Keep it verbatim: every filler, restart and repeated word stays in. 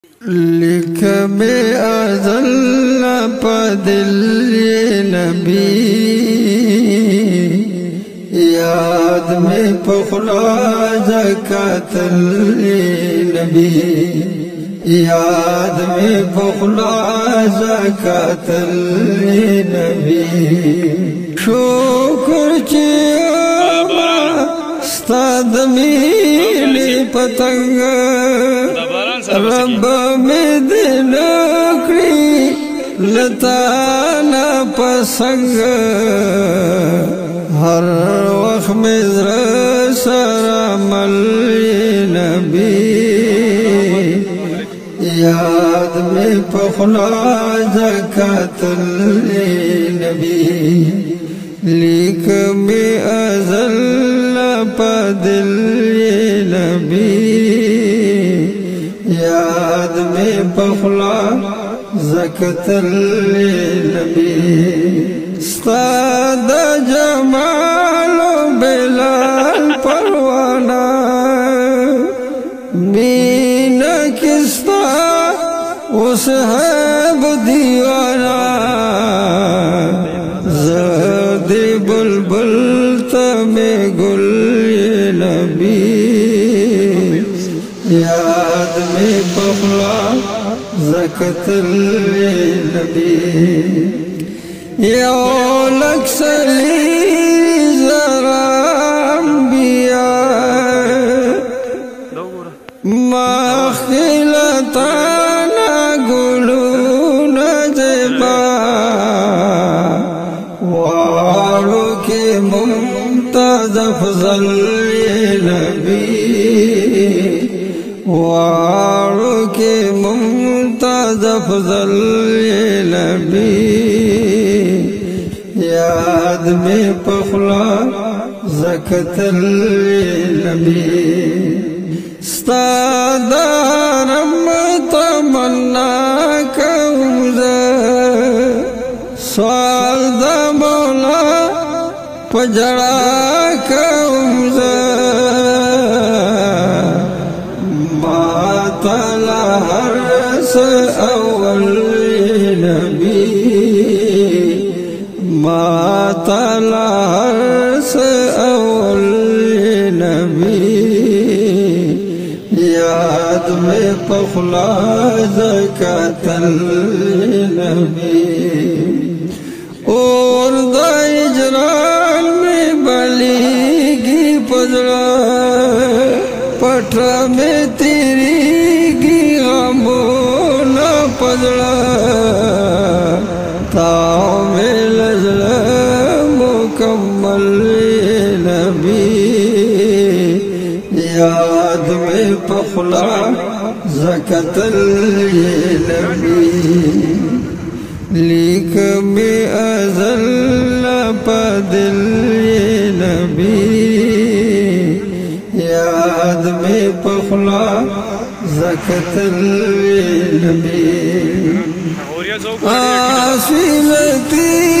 लिख में अज़ल पदिल नबी याद में पखला ज़कातल नबी याद में पखला ज़कातल नबी शुक्र चिया स्ताद मिली पतंग रब में दिल करी लताना पसंग हर वक्त में सरमल नबी याद में पखला ज़कातल नबी लिख में अज़ल पदिल नबी याद में पखला ज़कातल नबी सादा जमालो बेलाल परवाना मीना किस्ता उस है वो दीवाना ज़दे बुलबुल तमे गुल नबी याद में पखला ज़कातल नबी यौलक सली ज़राम बिया माखिलताना गुलू नजबा वालों के मुमताज़ अफ़ज़ल नबी वालों के मुमताज़ अफ़ज़ल नबी याद में पखला ज़कातल नबी सादारम तमन्ना कौज़ स्वाद मौला पजड़ा कौज़ मातला हर्स अव्वल नबी मातला हर्स अव्वल नबी याद में पखला ज़कातल नबी और दाइजरान में बलीगी पजड़ा पटरा में तेरी गी गमो न पजड़ा ताव में लजला मुकम्मल नबी याद में पखला ज़कातल नबी लिख में अज़ल पदिल नबी याद में पखला ज़कातल नबी आसिलती